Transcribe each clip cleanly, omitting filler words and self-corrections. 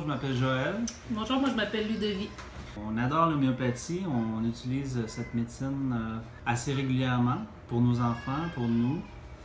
je m'appelle Joël. Bonjour, moi je m'appelle Ludovic. On adore l'homéopathie, on utilise cette médecine assez régulièrement pour nos enfants, pour nous.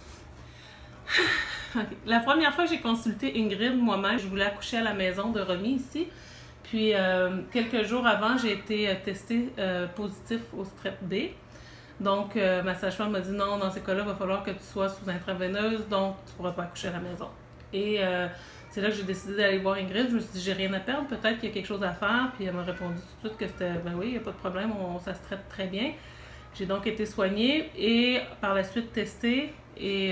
Okay. La première fois que j'ai consulté Ingrid, moi-même, je voulais accoucher à la maison de Romy ici. Puis quelques jours avant, j'ai été testée positif au strep B. Donc ma sage-femme m'a dit non, dans ces cas-là, il va falloir que tu sois sous intraveineuse, donc tu ne pourras pas accoucher à la maison. Et c'est là que j'ai décidé d'aller voir Ingrid. Je me suis dit, j'ai rien à perdre, peut-être qu'il y a quelque chose à faire. Puis elle m'a répondu tout de suite que c'était, ben oui, il n'y a pas de problème, ça se traite très bien. J'ai donc été soignée et par la suite testée. Et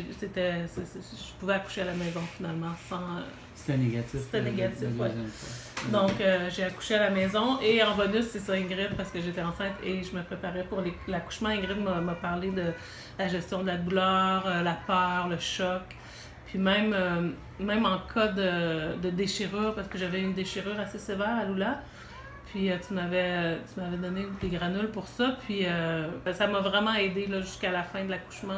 je pouvais accoucher à la maison finalement sans. C'était négatif. C'était négatif, oui. Donc j'ai accouché à la maison et en bonus, c'est ça Ingrid, parce que j'étais enceinte et je me préparais pour l'accouchement. Ingrid m'a parlé de la gestion de la douleur, la peur, le choc. Puis même en cas de déchirure, parce que j'avais une déchirure assez sévère à Lula. Puis tu m'avais donné des granules pour ça. Puis ça m'a vraiment aidé jusqu'à la fin de l'accouchement.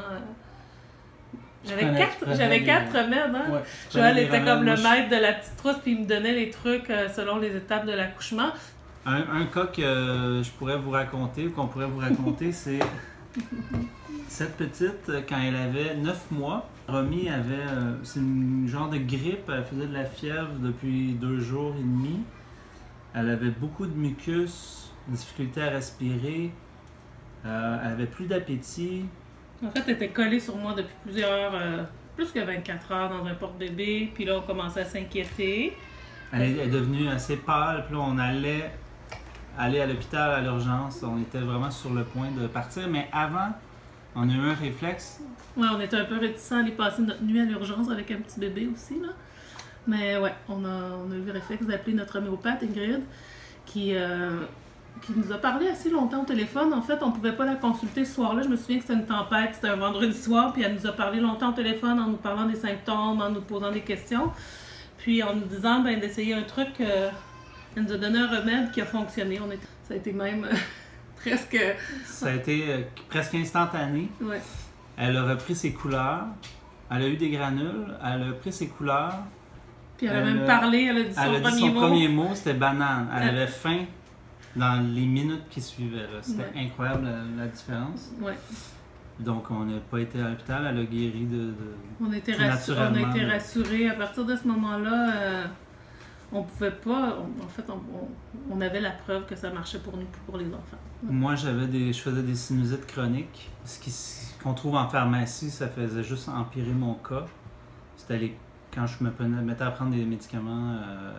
J'avais quatre remèdes, hein? Ouais, Joël était comme le maître de la petite trousse, puis il me donnait les trucs selon les étapes de l'accouchement. Un cas que je pourrais vous raconter, ou qu'on pourrait vous raconter, c'est cette petite, quand elle avait 9 mois, Romy avait, c'est une genre de grippe, elle faisait de la fièvre depuis 2 jours et demi. Elle avait beaucoup de mucus, une difficulté à respirer, elle avait plus d'appétit. En fait, elle était collée sur moi depuis plus que 24 heures dans un porte-bébé. Puis là, on commençait à s'inquiéter. Elle est devenue assez pâle. Puis là, on allait aller à l'hôpital à l'urgence. On était vraiment sur le point de partir. Mais avant, on a eu un réflexe. Ouais, on était un peu réticents à aller passer notre nuit à l'urgence avec un petit bébé aussi, là. Mais ouais, on a eu le réflexe d'appeler notre homéopathe, Ingrid, qui nous a parlé assez longtemps au téléphone. En fait, on ne pouvait pas la consulter ce soir-là. Je me souviens que c'était une tempête, c'était un vendredi soir, puis elle nous a parlé longtemps au téléphone en nous parlant des symptômes, en nous posant des questions. Puis en nous disant d'essayer un truc, elle nous a donné un remède qui a fonctionné. Ça a été même presque... Ça a été presque instantané. Ouais. Elle a repris ses couleurs, elle a eu des granules, elle a pris ses couleurs. Puis elle a même parlé, elle a dit son premier mot, c'était banane. Elle avait faim dans les minutes qui suivaient. C'était incroyable la différence. Ouais. Donc on n'a pas été à l'hôpital, elle a guéri on a été rassurés. À partir de ce moment-là, on pouvait pas. En fait, on avait la preuve que ça marchait pour nous, pour les enfants. Ouais. Moi, je faisais des sinusites chroniques. Qu'on trouve en pharmacie, ça faisait juste empirer mon cas. Quand je me mettais à prendre des médicaments,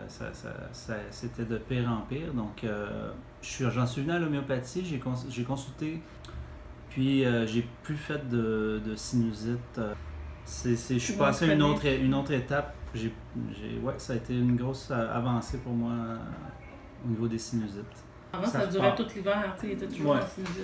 c'était de pire en pire. Donc, j'en suis venu à l'homéopathie, j'ai consulté, puis j'ai plus fait de sinusite. Je suis passé à une autre étape. Ça a été une grosse avancée pour moi au niveau des sinusites. Avant, ça durait tout l'hiver, il était toujours en sinusite.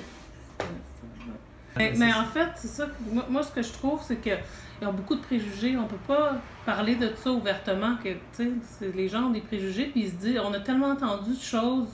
Mais en fait, c'est ça. Moi, ce que je trouve, c'est qu'il y a beaucoup de préjugés. On peut pas parler de ça ouvertement. Les gens ont des préjugés, puis ils se disent, on a tellement entendu de choses,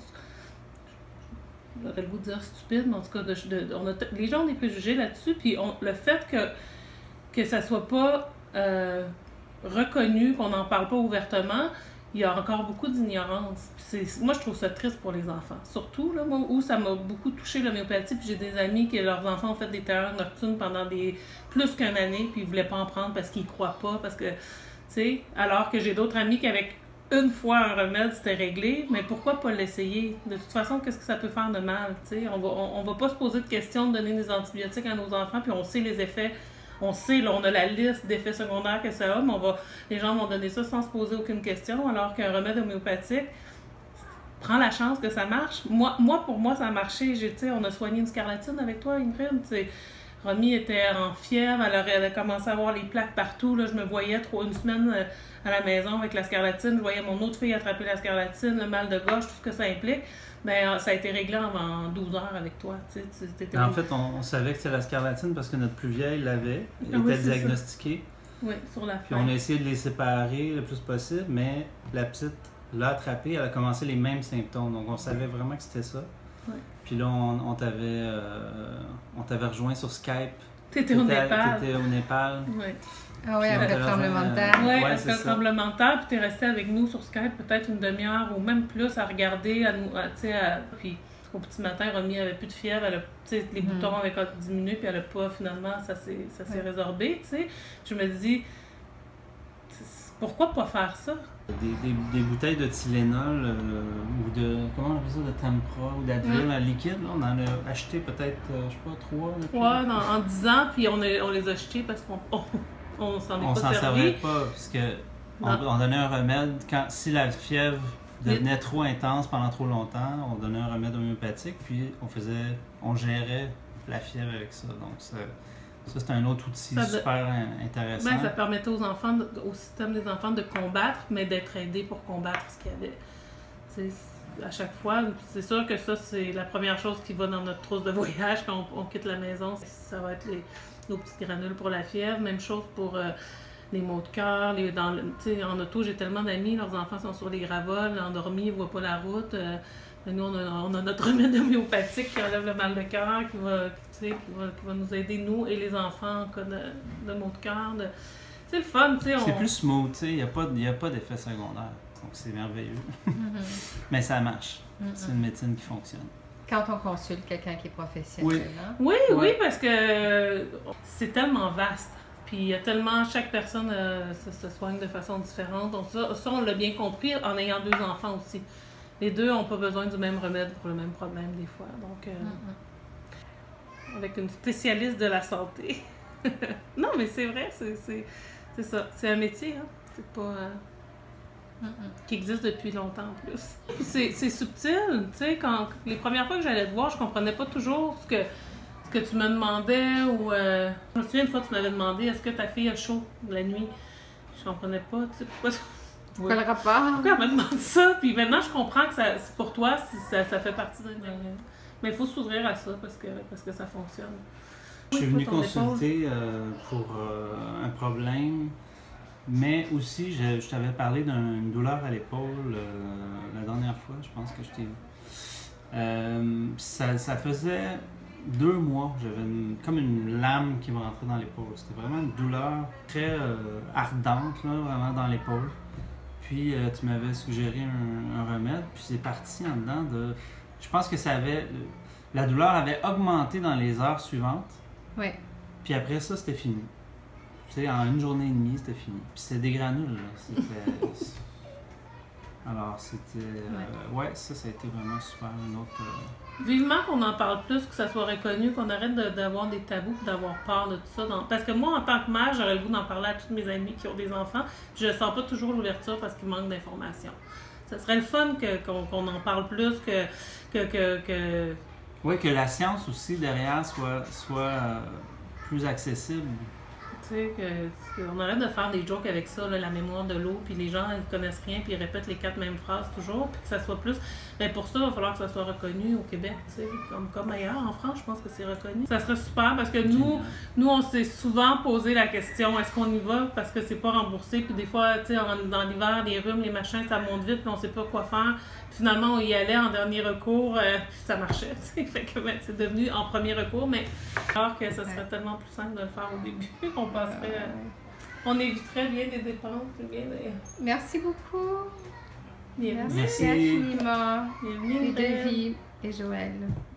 j'aurais le goût de dire stupides, mais en tout cas, les gens ont des préjugés là-dessus, puis le fait que ça soit pas reconnu, qu'on n'en parle pas ouvertement, il y a encore beaucoup d'ignorance. Moi, je trouve ça triste pour les enfants. Surtout, là, moi, où ça m'a beaucoup touché l'homéopathie, puis j'ai des amis que leurs enfants ont fait des terreurs nocturnes pendant plus qu'une année, puis ils voulaient pas en prendre parce qu'ils croient pas, parce que, tu sais, alors que j'ai d'autres amis qui, avec une fois un remède, c'était réglé, mais pourquoi pas l'essayer? De toute façon, qu'est-ce que ça peut faire de mal, tu sais? On va pas se poser de questions de donner des antibiotiques à nos enfants, puis on sait les effets. On sait, là, on a la liste d'effets secondaires que ça a, mais les gens vont donner ça sans se poser aucune question, alors qu'un remède homéopathique prend la chance que ça marche. Pour moi, ça a marché. On a soigné une scarlatine avec toi, Ingrid. Romy était en fièvre, elle a commencé à avoir les plaques partout. Là, je me voyais une semaine à la maison avec la scarlatine. Je voyais mon autre fille attraper la scarlatine, le mal de gorge, tout ce que ça implique. Ben, ça a été réglé en 12 heures avec toi. En fait, on savait que c'était la scarlatine parce que notre plus vieille l'avait, était diagnostiquée. Oui, sur la fin. Puis on a essayé de les séparer le plus possible, mais la petite l'a attrapée, elle a commencé les mêmes symptômes. Donc on savait vraiment que c'était ça. Ouais. Puis là, on t'avait rejoint sur Skype T'étais au Népal. T'étais au Népal. Oui. Ah oui, avec le tremblement de terre. Oui, avec le tremblement de terre, puis t'es resté avec nous sur Skype peut-être une demi-heure ou même plus à regarder, puis au petit matin, Romy avait plus de fièvre, les boutons avaient diminué, puis elle a pas, finalement, ça s'est résorbé, tu sais. Je me dis, pourquoi pas faire ça? Des bouteilles de Tylenol ou de, comment on appelle ça, de Tempra ou d'Advil liquide, là, on en a acheté peut-être, je sais pas, 3. Ouais, en 10 ans, puis on les a achetés parce qu'on s'en est pas servi. On s'en servait pas, parce que on donnait un remède, si la fièvre devenait trop intense pendant trop longtemps, on donnait un remède homéopathique, puis on gérait la fièvre avec ça. Donc ça c'est un autre outil super intéressant. Ben, ça permettait aux enfants, au système des enfants de combattre, mais d'être aidés pour combattre ce qu'il y avait. T'sais, à chaque fois, c'est sûr que ça, c'est la première chose qui va dans notre trousse de voyage quand on quitte la maison. Ça va être nos petites granules pour la fièvre. Même chose pour les maux de cœur. En auto, j'ai tellement d'amis, leurs enfants sont sur les gravoles, endormis, ils ne voient pas la route. Nous, on a notre remède homéopathique qui enlève le mal de cœur, qui va nous aider, nous et les enfants, en cas de maux de cœur. C'est le fun, tu sais. C'est plus smooth, il n'y a pas d'effet secondaire. Donc, c'est merveilleux. Mais ça marche. C'est une médecine qui fonctionne. Quand on consulte quelqu'un qui est professionnel. Oui, hein? Oui, parce que c'est tellement vaste. Puis il y a tellement, chaque personne se soigne de façon différente. Donc ça, on l'a bien compris en ayant 2 enfants aussi. Les 2 n'ont pas besoin du même remède pour le même problème des fois. Donc, avec une spécialiste de la santé. Non, mais c'est vrai, c'est ça. C'est un métier, hein. C'est pas... qui existe depuis longtemps en plus. C'est subtil, tu sais, les premières fois que j'allais te voir, je comprenais pas toujours ce que tu me demandais ou... Je me souviens une fois, tu m'avais demandé, est-ce que ta fille a chaud la nuit? Je comprenais pas, tu sais, pourquoi... Pourquoi le rapport? Pourquoi elle me demande ça? Puis maintenant, je comprends que pour toi, ça fait partie d'un... Mais il faut s'ouvrir à ça parce que ça fonctionne. Je suis venu consulter pour un problème, mais aussi, je t'avais parlé d'une douleur à l'épaule la dernière fois, je pense que je t'ai vu. Ça faisait 2 mois, j'avais comme une lame qui me rentrait dans l'épaule. C'était vraiment une douleur très ardente, là, vraiment dans l'épaule. Puis tu m'avais suggéré un remède, puis c'est parti en dedans de... Je pense que la douleur avait augmenté dans les heures suivantes. Oui. Puis après ça, c'était fini. Tu sais, en 1 journée et demie, c'était fini. Puis c'était des granules, là. Alors, c'était... ça a été vraiment super. Une autre... Vivement qu'on en parle plus, que ça soit reconnu, qu'on arrête d'avoir des tabous et d'avoir peur de tout ça. Parce que moi, en tant que mère, j'aurais le goût d'en parler à toutes mes amies qui ont des enfants. Je ne sens pas toujours l'ouverture parce qu'il manque d'informations. Ça serait le fun qu'on en parle plus, que... Oui, que la science aussi derrière soit plus accessible. Tu sais, qu'on arrête de faire des jokes avec ça, là, la mémoire de l'eau, puis les gens ils connaissent rien, puis ils répètent les 4 mêmes phrases toujours, puis que ça soit plus... Mais pour ça, il va falloir que ça soit reconnu au Québec, tu sais, comme ailleurs. En France, je pense que c'est reconnu. Ça serait super, parce que nous on s'est souvent posé la question, est-ce qu'on y va, parce que c'est pas remboursé, puis des fois, tu sais, dans l'hiver, les rhumes, les machins, ça monte vite, puis on sait pas quoi faire. Finalement, on y allait en dernier recours, puis ça marchait, tu sais, fait que c'est devenu en premier recours, mais alors que ça serait tellement plus simple de le faire au début, on passerait... on éviterait bien des dépenses, bien des... Merci beaucoup. Bienvenue. Merci infiniment. Bienvenue, Devi et Joël.